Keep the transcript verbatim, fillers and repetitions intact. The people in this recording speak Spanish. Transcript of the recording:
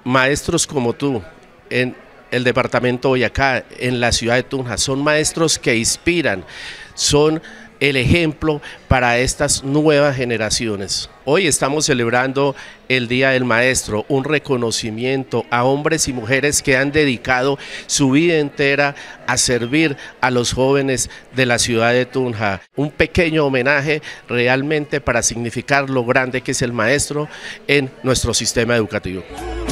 Maestros como tú en el departamento de Boyacá, en la ciudad de Tunja, son maestros que inspiran, son el ejemplo para estas nuevas generaciones. Hoy estamos celebrando el Día del Maestro, un reconocimiento a hombres y mujeres que han dedicado su vida entera a servir a los jóvenes de la ciudad de Tunja. Un pequeño homenaje realmente para significar lo grande que es el maestro en nuestro sistema educativo.